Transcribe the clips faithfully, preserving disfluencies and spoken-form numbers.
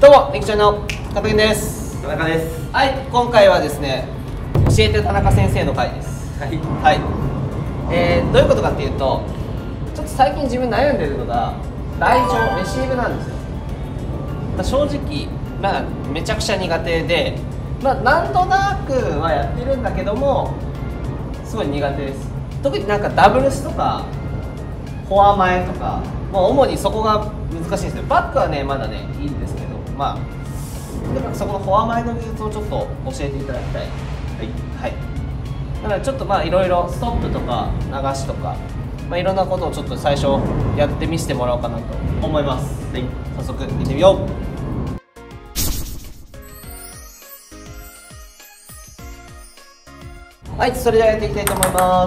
どうも、ネクチャンの加藤です。 田中です。 はい、今回はですね、教えて田中先生の回です。 はい。 はい。えー、どういうことかっていうと、ちょっと最近自分悩んでるのが台上レシーブなんですよ。まあ、正直、まあめちゃくちゃ苦手で、まあなんとなくはやってるんだけども、すごい苦手です。特になんかダブルスとかフォア前とか、まあ、主にそこが難しいんですよ。バックはねまだねいいんですけど、まあだからそこのフォア前の技術をちょっと教えていただきたい。はい、はい、だからちょっとまあいろいろストップとか流しとか、まあ、いろんなことをちょっと最初やってみせてもらおうかなと思います。はい、早速行ってみよう。はい、それではやっていきたいと思います。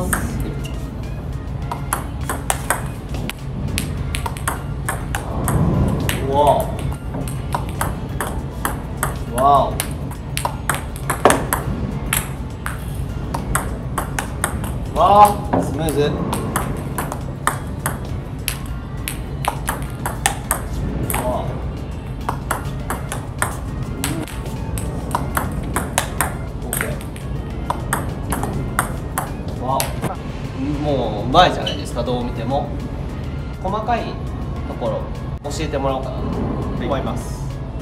わおわおわあ、スムーズ。わあ、オッケー。わあ、もううまいじゃないですか。どう見ても細かいところ教えてもらおうかなと思います。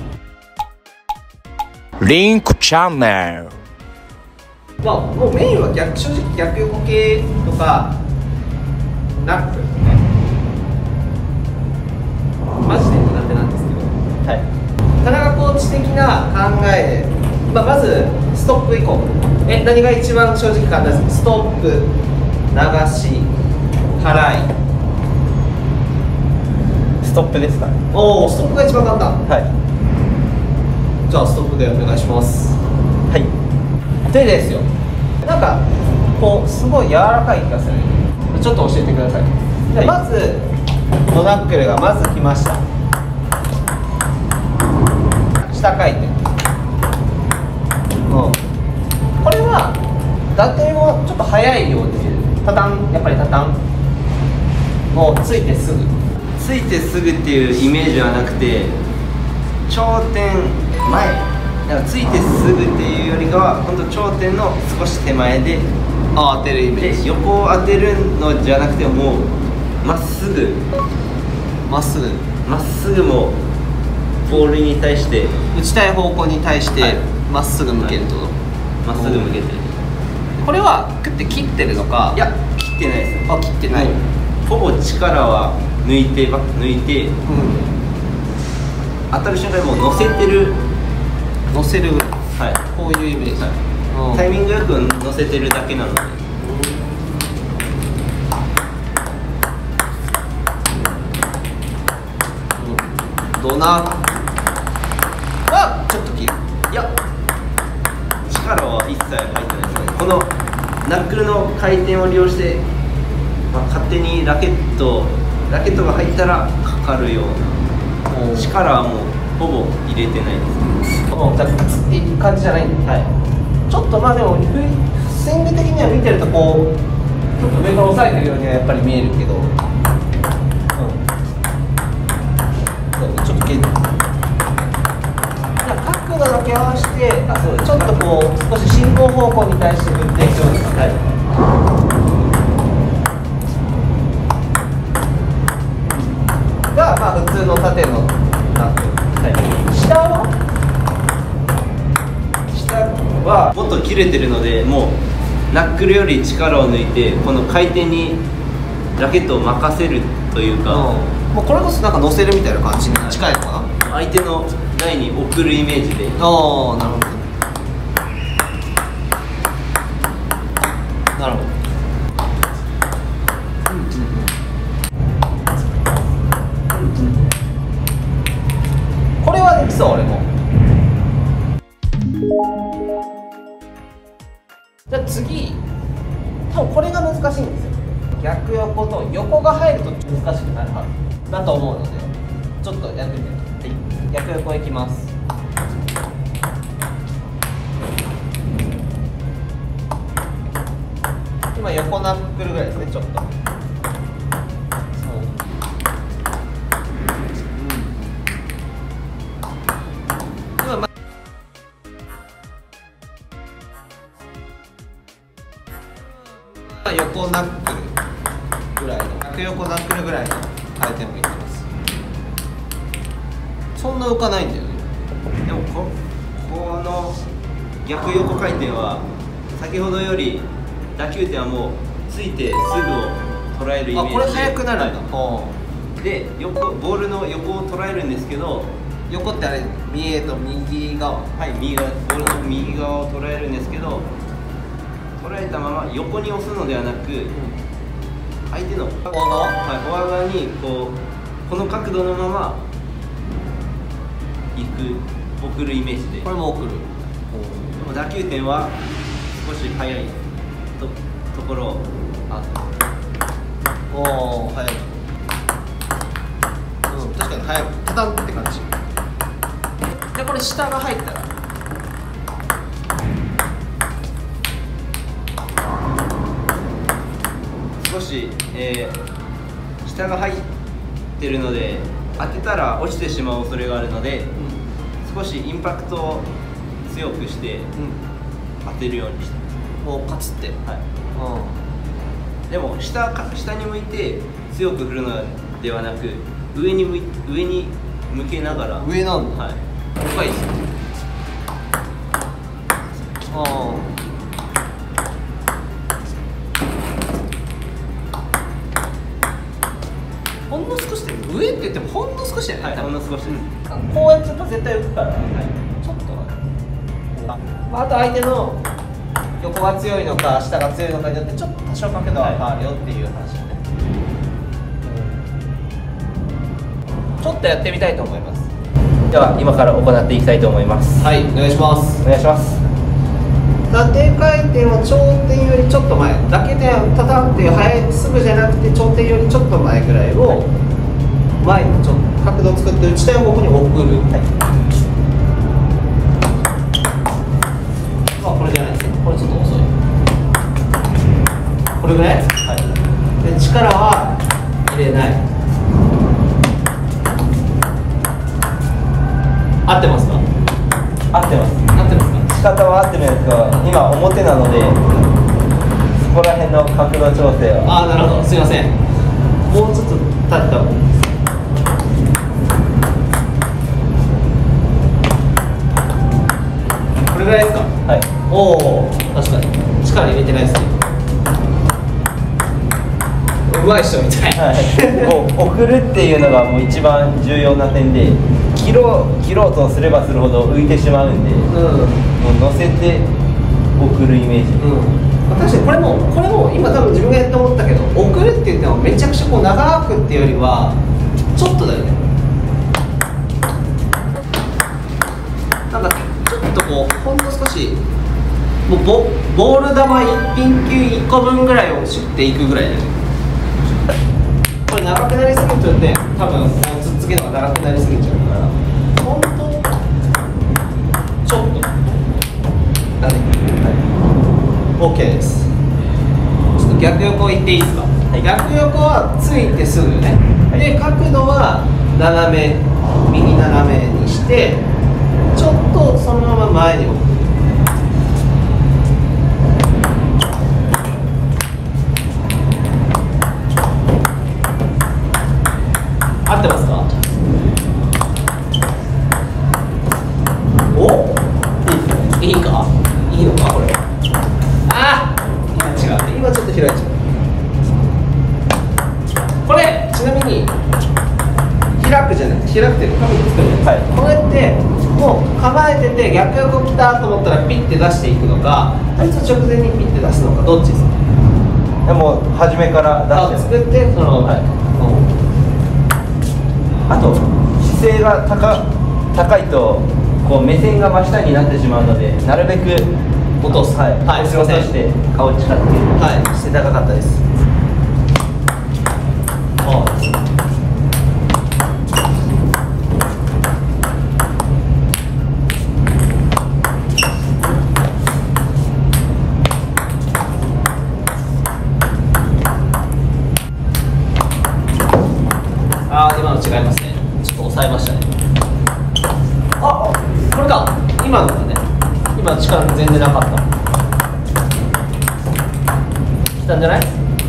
リンクチャンネル。 まあもうメインは逆、正直逆横系とかナックルね、マジで苦手なんですけど、はい、田中コーチ的な考えで、まあ、まずストップ以降、え何が一番正直簡単ですか？ストップ、流し、払い。 ストップですかね。 おお、ストップが一番簡単。 はい。 じゃあストップでお願いします。 はい。 手ですよ。なんかこうすごい柔らかい気がする。ちょっと教えてください。で、はい、まずノナックルがまず来ました。下回転。うん。これは打点をちょっと速いように見える。タタン、やっぱりタタン。もうついてすぐ。 ついてすぐっていうイメージはなくて、頂点前、だからついてすぐっていうよりかは本当頂点の少し手前で当てるイメージ。 横を当てるのじゃなくてもうまっすぐまっすぐまっすぐもボールに対して打ちたい方向に対してまっすぐ向けるってこと。 まっすぐ向けて、 これはグッて切ってるのか？ いや切ってないです。 あ、切ってない。 ほぼ力は抜いてば抜いて、うん、当たる瞬間にもう乗せてる、 乗せる、 はい、 こういうイメージ、はい、 タイミングよく乗せてるだけなので、 うん、ドナはちょっと切る。 いや力は一切入ってないですね。このナックルの回転を利用して、まあ、勝手にラケットラケットが入ったらかかるような力はもうほぼ入れてないです。 もうガツガツっていう感じじゃないんで、はい、ちょっとまあでもスイング的には見てるとこうちょっと上から押さえてるようにはやっぱり見えるけど、うん、ちょっと切る。角度だけ合わせて、あ、そうです。ちょっとこう少し進行方向に対して振っていくようです。はい。がまあ普通の縦のナックル、はい、下は下はもっと切れてるので、もうナックルより力を抜いてこの回転にラケットを任せるというか、 うん、もうこれこそなんか乗せるみたいな感じに近いのかな、 はい、相手の台に送るイメージで。 ああ、なるほどなるほど。これはできそう。俺も。じゃあ次、多分これが難しいんですよ。逆横と横が入ると難しくなるはずだと思うので、ちょっとやってみて。はい、逆横いきます。今横ナックルぐらいですね、ちょっと。 横ナックルぐらいの逆横ナックルぐらいの回転を入れてます。そんな浮かないんだよね。 でもここの逆横回転は先ほどより打球点はもうついてすぐを捉えるイメージで、 あ、これ速くなるんだ、 はい、で横ボールの横を捉えるんですけど、 横ってあれ右へと右側、 はい、右側ボールの右側を捉えるんですけど、捉えたまま横に押すのではなく、相手のフォア側、はい、フォア側にこうこの角度のまま行く送るイメージで、 これも送る。 でも打球点は少し速いとところを、あ、 おお、速い。うん、確かに速い。タタンって感じ。で、これ下が入ったら少し、えー、下が入ってるので当てたら落ちてしまう恐れがあるので、うん、少しインパクトを強くして、うん、当てるようにしてもうパツって、はい、 うん、でも 下, 下に向いて強く振るのではなく、上に向い上に向けながら、 上なんだ、はい、深いですよ。ああ、ほんの少しで、上って言ってもほんの少しだよね、はい、 ほんの少しです、うん、 こうやっちゃったら絶対浮くから、はい、ちょっとあ, あと相手の横が強いのか下が強いのかによってちょっと多少角度は変わるよっていう話だね、うん、ちょっとやってみたいと思います。 では今から行っていきたいと思います。 はい、お願いします。 お願いします。 縦回転は頂点よりちょっと前だけで、タタンっていう速いすぐじゃなくて頂点よりちょっと前ぐらいを前にちょっと角度を作って打ちたい方向に送る、はい、あ、これじゃないですね、これちょっと遅い、これぐらい、はい、で力は入れない。合ってますか？ 合ってます。 合ってますか？ 仕方は合ってるんですが、今表なのでそこら辺の角度調整を。 ああ、なるほど、すいません。もうちょっと立った方がいいです。これぐらいですか？はい。おお、確かに力入れてないですね。うまい人みたい。はい、 もう送るっていうのがもう一番重要な点で、切ろう切ろうとすればするほど浮いてしまうんで、うん、もう乗せて送るイメージ。うん、 確かにこれもこれも今多分自分がやって思ったけど、送るって言ってもめちゃくちゃこう長くっていうよりはちょっとだよね。なんかちょっとこうほんの少しもう ボ, ボール球一品球いっこぶんぐらいをシュッていくぐらいだよね。これ長くなりすぎるとね、多分もうつっつけのが長くなりすぎちゃうから、ほんとちょっとだね。はい、OK です。ちょっと逆横いっていいですか？はい、逆横はついてすぐね、はい、で角度は斜め右斜めにしてちょっとそのまま前に置く。合ってますか？お？いいか？いいのかこれ？ああ、今違う。今ちょっと開いちゃう。これちなみに開くじゃない。開くっていうか角度作るじゃないですか。はい、これってもう構えてて逆横来たと思ったらピッて出していくのか、あいつ直前にピッて出すのか、どっちですか？ でも初めから出して作ってその。はい、 あと姿勢が 高, 高いとこう目線が真下になってしまうので、なるべく落とす。はい、はい、すみません。 して顔近づける。 はい、姿勢高かったです。ああー、今の違いますね。ちょっと抑えましたね。あ、これか。今のだね。今の力全然なかった。来たんじゃない？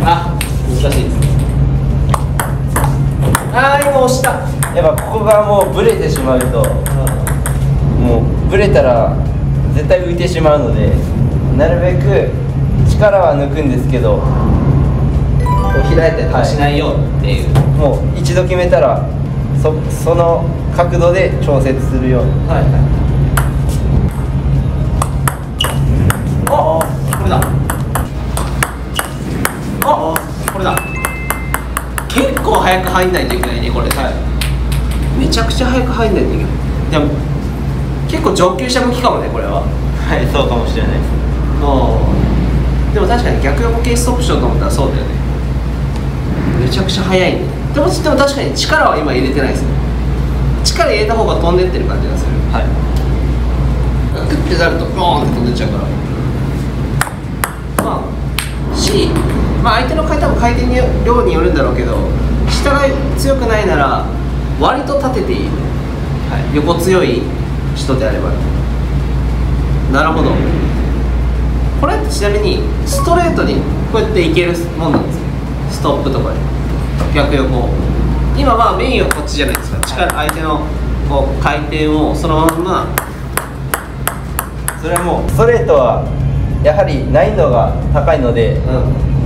あ、難しいです。あー、今押した。 やっぱここがもうブレてしまうと、もうブレたら絶対浮いてしまうので、なるべく力は抜くんですけど、 こう開いたりとかしないようにっていう、 もう一度決めたら そ, その角度で調節するように。 はいはい。あ、これだ。あ、これだ。結構早く入んないといけないね、これ。はい、めちゃくちゃ早く入んないといけない。でも結構上級者向きかもね、これは。 はい、そうかもしれないです。 でも確かに逆横系ストップしようと思ったらそうだよね。めちゃくちゃ速いね。でもでも確かに力は今入れてないですよ。力入れた方が飛んでってる感じがする。はい。グッてなるとボーンって飛んでっちゃうから。まあし、まあ相手の回転も回転量によるんだろうけど、下が強くないなら割と立てていい。はい。横強い人であれば。なるほど。これってちなみにストレートにこうやっていけるもんなんですよ。ストップとかで逆横。今はメインはこっちじゃないですか。力、相手のこう回転をそのまんま。 それはもうストレートはやはり難易度が高いので、うん、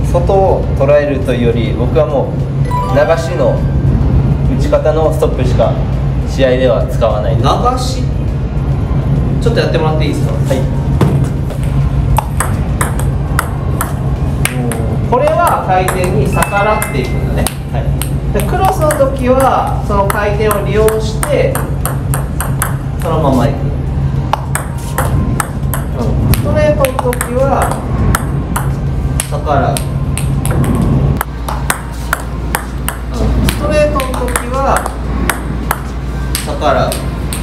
外を捉えるというより、僕はもう流しの打ち方のストップしか試合では使わないです。 流しちょっとやってもらっていいですか。はい。これは回転に逆らっていくんだね。はい。でクロスの時はその回転を利用してそのままいく。うん、ストレートの時は逆らう。うん、ストレートの時は逆らう。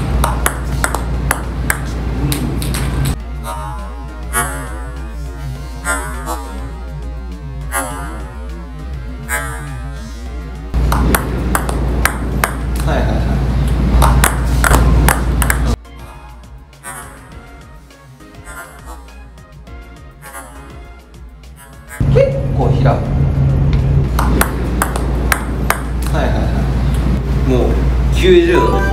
結構開く。はいはいはい。 もうきゅうじゅうどです。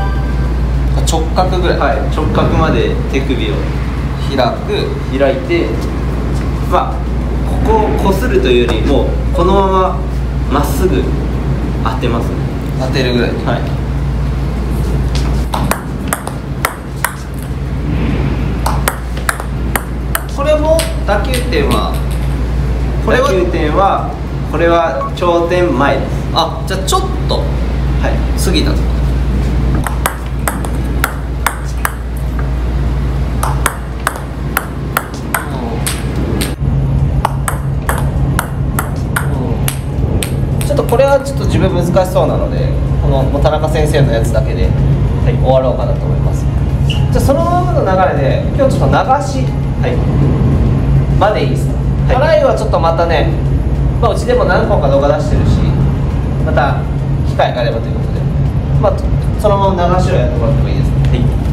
直角ぐらい。 はい、直角まで手首を開く。 開いて、まあここをこするというよりもこのまままっすぐ当てますね。 当てるぐらい。 はい。 これも打球点はこれは打球点はこれは頂点前です。 あ、じゃあちょっとはい過ぎたと。ちょっとこれはちょっと自分難しそうなので、このもう田中先生のやつだけで、はい、終わろうかなと思います。じゃあそのままの流れで今日ちょっと流し、はい、までいいですか。はい、払いはちょっとまたね、まあ、うちでも何本か動画出してるし、また機会があればということで、まあ、そのまま流しをやってもらってもいいですか。はい。